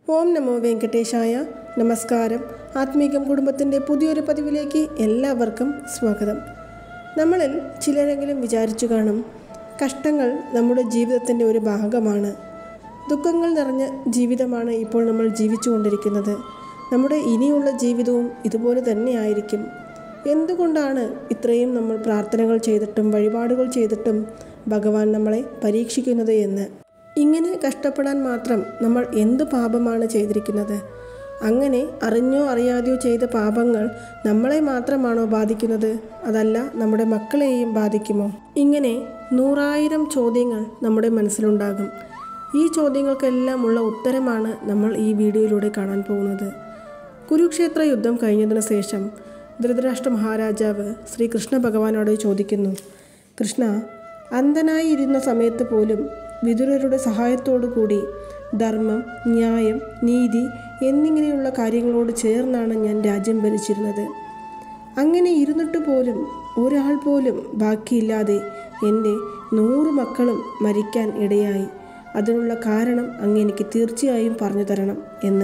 ഓം നമോ വെങ്കടേശായ. നമസ്കാരം. ആത്മീകം കുടുംബത്തിൻ്റെ പുതിയൊരു പതിവിലേക്ക് എല്ലാവർക്കും സ്വാഗതം. നമ്മളിൽ ചിലരെങ്കിലും വിചാരിച്ചു കാണും, കഷ്ടങ്ങൾ നമ്മുടെ ജീവിതത്തിൻ്റെ ഒരു ഭാഗമാണ്. ദുഃഖങ്ങൾ നിറഞ്ഞ ജീവിതമാണ് ഇപ്പോൾ നമ്മൾ ജീവിച്ചു കൊണ്ടിരിക്കുന്നത്. നമ്മുടെ ഇനിയുള്ള ജീവിതവും ഇതുപോലെ തന്നെ ആയിരിക്കും. എന്തുകൊണ്ടാണ് ഇത്രയും നമ്മൾ പ്രാർത്ഥനകൾ ചെയ്തിട്ടും വഴിപാടുകൾ ചെയ്തിട്ടും ഭഗവാൻ നമ്മളെ പരീക്ഷിക്കുന്നത് എന്ന്. ഇങ്ങനെ കഷ്ടപ്പെടാൻ മാത്രം നമ്മൾ എന്ത് പാപമാണ് ചെയ്തിരിക്കുന്നത്? അങ്ങനെ അറിഞ്ഞോ അറിയാതെയോ ചെയ്ത പാപങ്ങൾ നമ്മളെ മാത്രമാണോ ബാധിക്കുന്നത്? അതല്ല നമ്മുടെ മക്കളെയും ബാധിക്കുമോ? ഇങ്ങനെ 100,000 ചോദ്യങ്ങൾ നമ്മുടെ മനസ്സിലുണ്ടാകും. ഈ ചോദ്യങ്ങൾക്കെല്ലാം ഉള്ള ഉത്തരമാണ് നമ്മൾ ഈ വീഡിയോയിലൂടെ കാണാൻ പോകുന്നത്. കുരുക്ഷേത്ര യുദ്ധം കഴിഞ്ഞതിനു ശേഷം ധൃതരാഷ്ട്ര മഹാരാജാവ് ശ്രീകൃഷ്ണ ഭഗവാനോട് ചോദിക്കുന്നു, കൃഷ്ണ, അന്ധനായി ഇരുന്ന സമയത്ത് പോലും വിതുരരുടെ സഹായത്തോടു കൂടി ധർമ്മം, ന്യായം, നീതി എന്നിങ്ങനെയുള്ള കാര്യങ്ങളോട് ചേർന്നാണ് ഞാൻ രാജ്യം ഭരിച്ചിരുന്നത്. അങ്ങനെ ഇരുന്നിട്ട് പോലും ഒരാൾ പോലും ബാക്കിയില്ലാതെ എൻ്റെ 100 മക്കളും മരിക്കാൻ ഇടയായി. അതിനുള്ള കാരണം അങ്ങ് എനിക്ക് തീർച്ചയായും പറഞ്ഞു തരണം എന്ന്.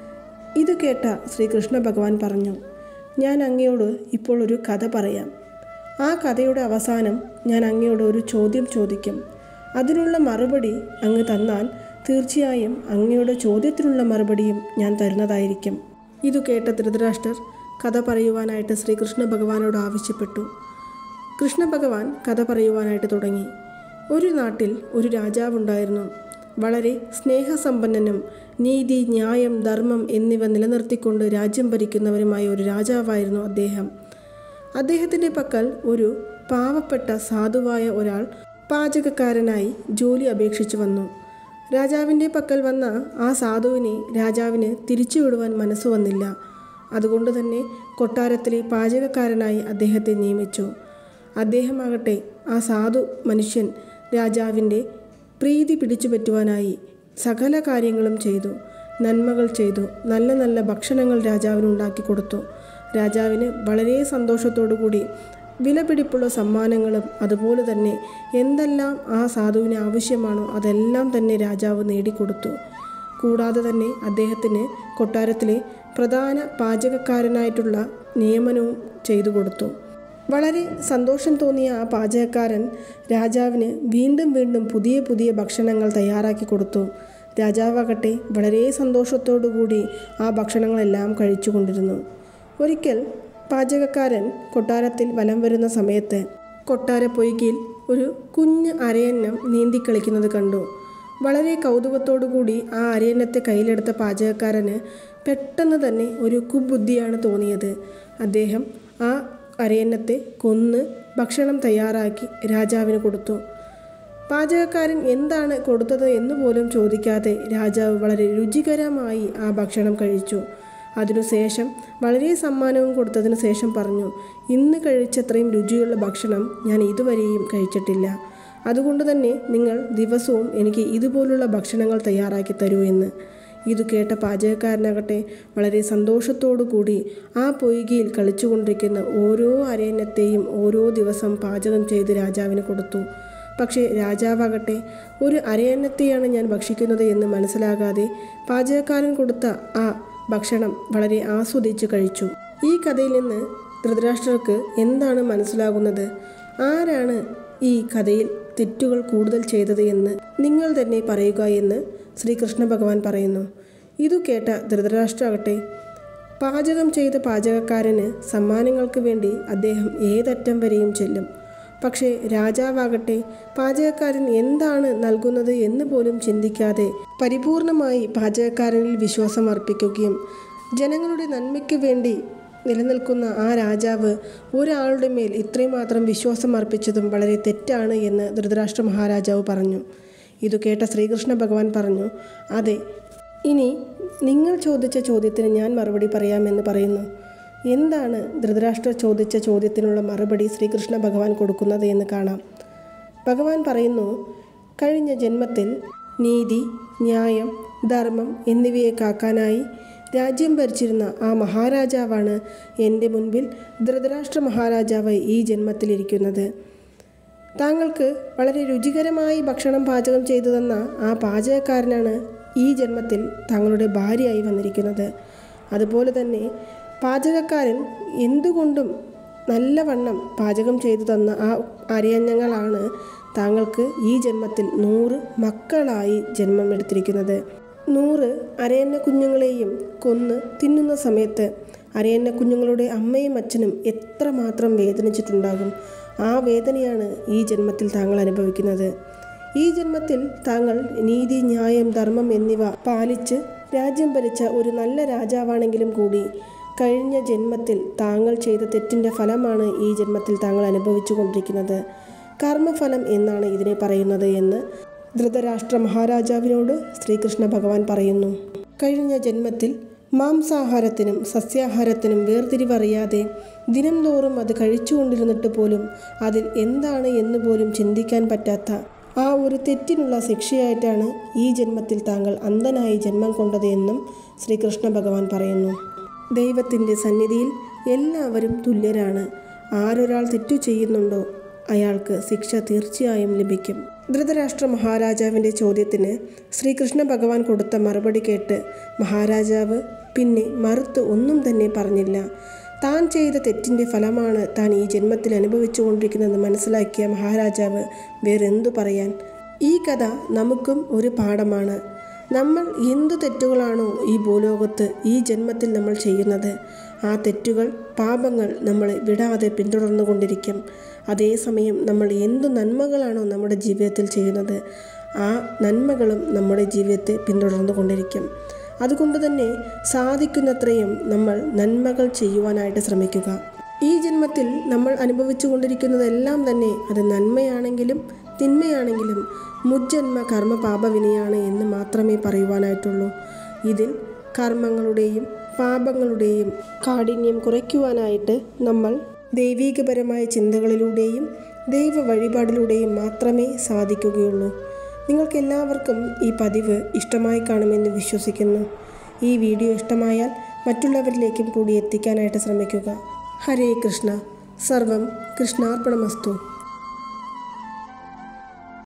ഇത് കേട്ട ശ്രീകൃഷ്ണ ഭഗവാൻ പറഞ്ഞു, ഞാൻ അങ്ങയോട് ഇപ്പോൾ ഒരു കഥ പറയാം. ആ കഥയുടെ അവസാനം ഞാൻ അങ്ങയോട് ഒരു ചോദ്യം ചോദിക്കും. അതിനുള്ള മറുപടി അങ്ങ് തന്നാൽ തീർച്ചയായും അങ്ങയുടെ ചോദ്യത്തിനുള്ള മറുപടിയും ഞാൻ തരുന്നതായിരിക്കും. ഇതു കേട്ട ധൃതരാഷ്ട്രർ കഥ പറയുവാനായിട്ട് ശ്രീകൃഷ്ണ ഭഗവാനോട് ആവശ്യപ്പെട്ടു. കൃഷ്ണ ഭഗവാൻ കഥ പറയുവാനായിട്ട് തുടങ്ങി. ഒരു നാട്ടിൽ ഒരു രാജാവുണ്ടായിരുന്നു. വളരെ സ്നേഹസമ്പന്നനും നീതി, ന്യായം, ധർമ്മം എന്നിവ നിലനിർത്തിക്കൊണ്ട് രാജ്യം ഭരിക്കുന്നവരുമായ ഒരു രാജാവായിരുന്നു അദ്ദേഹം. അദ്ദേഹത്തിൻ്റെ പക്കൽ ഒരു പാവപ്പെട്ട സാധുവായ ഒരാൾ പാചകക്കാരനായി ജോലി അപേക്ഷിച്ചു വന്നു. രാജാവിൻ്റെ പക്കൽ വന്ന ആ സാധുവിനെ രാജാവിന് തിരിച്ചുവിടുവാൻ മനസ്സു വന്നില്ല. അതുകൊണ്ട് തന്നെ കൊട്ടാരത്തിലെ പാചകക്കാരനായി അദ്ദേഹത്തെ നിയമിച്ചു. അദ്ദേഹമാകട്ടെ ആ സാധു മനുഷ്യൻ രാജാവിൻ്റെ പ്രീതി പിടിച്ചു പറ്റുവാനായി സകല കാര്യങ്ങളും ചെയ്തു, നന്മകൾ ചെയ്തു, നല്ല നല്ല ഭക്ഷണങ്ങൾ രാജാവിന് ഉണ്ടാക്കി കൊടുത്തു. രാജാവിന് വളരെ സന്തോഷത്തോടു കൂടി വിലപിടിപ്പുള്ള സമ്മാനങ്ങളും അതുപോലെ തന്നെ എന്തെല്ലാം ആ സാധുവിന് ആവശ്യമാണോ അതെല്ലാം തന്നെ രാജാവ് നേടിക്കൊടുത്തു. കൂടാതെ തന്നെ അദ്ദേഹത്തിന് കൊട്ടാരത്തിലെ പ്രധാന പാചകക്കാരനായിട്ടുള്ള നിയമനവും ചെയ്തു കൊടുത്തു. വളരെ സന്തോഷം തോന്നിയ ആ പാചകക്കാരൻ രാജാവിന് വീണ്ടും വീണ്ടും പുതിയ പുതിയ ഭക്ഷണങ്ങൾ തയ്യാറാക്കി കൊടുത്തു. രാജാവാകട്ടെ വളരെ സന്തോഷത്തോടു കൂടി ആ ഭക്ഷണങ്ങളെല്ലാം കഴിച്ചു കൊണ്ടിരുന്നു. ഒരിക്കൽ പാചകക്കാരൻ കൊട്ടാരത്തിൽ വലം വരുന്ന സമയത്ത് കൊട്ടാരപ്പൊയ്കയിൽ ഒരു കുഞ്ഞ് അരയന്നം നീന്തിക്കളിക്കുന്നത് കണ്ടു. വളരെ കൗതുകത്തോടു കൂടി ആ അരയന്നത്തെ കയ്യിലെടുത്ത പാചകക്കാരന് പെട്ടെന്ന് തന്നെ ഒരു കുബുദ്ധിയാണ് തോന്നിയത്. അദ്ദേഹം ആ അരയന്നത്തെ കൊന്ന് ഭക്ഷണം തയ്യാറാക്കി രാജാവിന് കൊടുത്തു. പാചകക്കാരൻ എന്താണ് കൊടുത്തത് എന്ന് പോലും ചോദിക്കാതെ രാജാവ് വളരെ രുചികരമായി ആ ഭക്ഷണം കഴിച്ചു. അതിനുശേഷം വളരെ സമ്മാനവും കൊടുത്തതിന് ശേഷം പറഞ്ഞു, ഇന്ന് കഴിച്ചത്രയും രുചിയുള്ള ഭക്ഷണം ഞാൻ ഇതുവരെയും കഴിച്ചിട്ടില്ല. അതുകൊണ്ട് തന്നെ നിങ്ങൾ ദിവസവും എനിക്ക് ഇതുപോലുള്ള ഭക്ഷണങ്ങൾ തയ്യാറാക്കി തരൂ എന്ന്. ഇത് കേട്ട പാചകക്കാരനാകട്ടെ വളരെ സന്തോഷത്തോടു കൂടി ആ പൊയ്കയിൽ കളിച്ചുകൊണ്ടിരിക്കുന്ന ഓരോ അരയന്നത്തെയും ഓരോ ദിവസം പാചകം ചെയ്ത് രാജാവിന് കൊടുത്തു. പക്ഷേ രാജാവാകട്ടെ ഒരു അരയന്നത്തെയാണ് ഞാൻ ഭക്ഷിക്കുന്നത് എന്ന് മനസ്സിലാകാതെ പാചകക്കാരൻ കൊടുത്ത ആ ഭക്ഷണം വളരെ ആസ്വദിച്ച് കഴിച്ചു. ഈ കഥയിൽ നിന്ന് ധൃതരാഷ്ട്രർക്ക് എന്താണ് മനസ്സിലാകുന്നത്? ആരാണ് ഈ കഥയിൽ തെറ്റുകൾ കൂടുതൽ ചെയ്തത് എന്ന് നിങ്ങൾ തന്നെ പറയുക എന്ന് ശ്രീകൃഷ്ണ ഭഗവാൻ പറയുന്നു. ഇതു കേട്ട ധൃതരാഷ്ട്രാകട്ടെ പാചകം ചെയ്ത പാചകക്കാരന് സമ്മാനങ്ങൾക്ക് വേണ്ടി അദ്ദേഹം ഏതറ്റം വരെയും ചെല്ലും. പക്ഷേ രാജാവാകട്ടെ പാചകക്കാരൻ എന്താണ് നൽകുന്നത് എന്ന് പോലും ചിന്തിക്കാതെ പരിപൂർണമായി പാചകക്കാരനിൽ വിശ്വാസം അർപ്പിക്കുകയും ജനങ്ങളുടെ നന്മയ്ക്ക് വേണ്ടി നിലനിൽക്കുന്ന ആ രാജാവ് ഒരാളുടെ മേൽ ഇത്രമാത്രം വിശ്വാസം അർപ്പിച്ചതും വളരെ തെറ്റാണ് എന്ന് ധൃതരാഷ്ട്ര മഹാരാജാവ് പറഞ്ഞു. ഇതു കേട്ട ശ്രീകൃഷ്ണ ഭഗവാൻ പറഞ്ഞു, അതെ, ഇനി നിങ്ങൾ ചോദിച്ച ചോദ്യത്തിന് ഞാൻ മറുപടി പറയാമെന്ന് പറയുന്നു. എന്താണ് ധൃതരാഷ്ട്ര ചോദിച്ച ചോദ്യത്തിനുള്ള മറുപടി ശ്രീകൃഷ്ണ ഭഗവാൻ കൊടുക്കുന്നത് എന്ന് കാണാം. ഭഗവാൻ പറയുന്നു, കഴിഞ്ഞ ജന്മത്തിൽ നീതി, ന്യായം, ധർമ്മം എന്നിവയെ കാക്കാനായി രാജ്യം ഭരിച്ചിരുന്ന ആ മഹാരാജാവാണ് എൻ്റെ മുൻപിൽ ധൃതരാഷ്ട്ര മഹാരാജാവായി ഈ ജന്മത്തിലിരിക്കുന്നത്. താങ്കൾക്ക് വളരെ രുചികരമായി ഭക്ഷണം പാചകം ചെയ്തു തന്ന ആ പാചകക്കാരനാണ് ഈ ജന്മത്തിൽ തങ്ങളുടെ ഭാര്യയായി വന്നിരിക്കുന്നത്. അതുപോലെ തന്നെ പാചകക്കാരൻ എന്തുകൊണ്ടും നല്ലവണ്ണം പാചകം ചെയ്തു തന്ന ആ അരയന്നങ്ങളാണ് താങ്കൾക്ക് ഈ ജന്മത്തിൽ 100 മക്കളായി ജന്മമെടുത്തിരിക്കുന്നത്. 100 അരയന്ന കുഞ്ഞുങ്ങളെയും കൊന്ന് തിന്നുന്ന സമയത്ത് അരയന്ന കുഞ്ഞുങ്ങളുടെ അമ്മയും അച്ഛനും എത്രമാത്രം വേദനിച്ചിട്ടുണ്ടാകും. ആ വേദനയാണ് ഈ ജന്മത്തിൽ താങ്കൾ അനുഭവിക്കുന്നത്. ഈ ജന്മത്തിൽ താങ്കൾ നീതി, ന്യായം, ധർമ്മം എന്നിവ പാലിച്ച് രാജ്യം ഭരിച്ച ഒരു നല്ല രാജാവാണെങ്കിലും കൂടി കഴിഞ്ഞ ജന്മത്തിൽ താങ്കൾ ചെയ്ത തെറ്റിൻ്റെ ഫലമാണ് ഈ ജന്മത്തിൽ താങ്കൾ അനുഭവിച്ചു കൊണ്ടിരിക്കുന്നത്. കർമ്മഫലം എന്നാണ് ഇതിനെ പറയുന്നത് എന്ന് ധൃതരാഷ്ട്ര മഹാരാജാവിനോട് ശ്രീകൃഷ്ണ ഭഗവാൻ പറയുന്നു. കഴിഞ്ഞ ജന്മത്തിൽ മാംസാഹാരത്തിനും സസ്യാഹാരത്തിനും വേർതിരിവറിയാതെ ദിനം തോറും അത് കഴിച്ചുകൊണ്ടിരുന്നിട്ട് പോലും അതിൽ എന്താണ് എന്ന് പോലും ചിന്തിക്കാൻ പറ്റാത്ത ആ ഒരു തെറ്റിനുള്ള ശിക്ഷയായിട്ടാണ് ഈ ജന്മത്തിൽ താങ്കൾ അന്ധനായി ജന്മം കൊണ്ടത് എന്നും ശ്രീകൃഷ്ണ ഭഗവാൻ പറയുന്നു. ദൈവത്തിൻ്റെ സന്നിധിയിൽ എല്ലാവരും തുല്യരാണ്. ആരൊരാൾ തെറ്റു ചെയ്യുന്നുണ്ടോ അയാൾക്ക് ശിക്ഷ തീർച്ചയായും ലഭിക്കും. ധൃതരാഷ്ട്ര മഹാരാജാവിൻ്റെ ചോദ്യത്തിന് ശ്രീകൃഷ്ണ ഭഗവാൻ കൊടുത്ത മറുപടി കേട്ട് മഹാരാജാവ് പിന്നെ മറുത്ത് ഒന്നും തന്നെ പറഞ്ഞില്ല. താൻ ചെയ്ത തെറ്റിൻ്റെ ഫലമാണ് താൻ ഈ ജന്മത്തിൽ അനുഭവിച്ചു കൊണ്ടിരിക്കുന്നതെന്ന് മനസ്സിലാക്കിയ മഹാരാജാവ് വേറെന്തു പറയാൻ. ഈ കഥ നമുക്കും ഒരു പാഠമാണ്. നമ്മൾ എന്തു തെറ്റുകളാണോ ഈ ഭൂലോകത്ത് ഈ ജന്മത്തിൽ നമ്മൾ ചെയ്യുന്നത്, ആ തെറ്റുകൾ, പാപങ്ങൾ നമ്മളെ വിടാതെ പിന്തുടർന്നു കൊണ്ടിരിക്കും. അതേസമയം നമ്മൾ എന്തു നന്മകളാണോ നമ്മുടെ ജീവിതത്തിൽ ചെയ്യുന്നത്, ആ നന്മകളും നമ്മുടെ ജീവിതത്തെ പിന്തുടർന്നു കൊണ്ടിരിക്കും. അതുകൊണ്ട് തന്നെ സാധിക്കുന്നത്രയും നമ്മൾ നന്മകൾ ചെയ്യുവാനായിട്ട് ശ്രമിക്കുക. ഈ ജന്മത്തിൽ നമ്മൾ അനുഭവിച്ചു കൊണ്ടിരിക്കുന്നതെല്ലാം തന്നെ അത് നന്മയാണെങ്കിലും തിന്മയാണെങ്കിലും മുജ്ജന്മ കർമ്മ പാപവിനയാണ് എന്ന് മാത്രമേ പറയുവാനായിട്ടുള്ളൂ. ഇതിൽ കർമ്മങ്ങളുടെയും പാപങ്ങളുടെയും കാഠിന്യം കുറയ്ക്കുവാനായിട്ട് നമ്മൾ ദൈവീകപരമായ ചിന്തകളിലൂടെയും ദൈവ വഴിപാടിലൂടെയും മാത്രമേ സാധിക്കുകയുള്ളൂ. നിങ്ങൾക്കെല്ലാവർക്കും ഈ പതിവ് ഇഷ്ടമായി കാണുമെന്ന് വിശ്വസിക്കുന്നു. ഈ വീഡിയോ ഇഷ്ടമായാൽ മറ്റുള്ളവരിലേക്കും കൂടി എത്തിക്കാനായിട്ട് ശ്രമിക്കുക. ഹരേ കൃഷ്ണ. സർവം കൃഷ്ണാർപ്പണമസ്തു.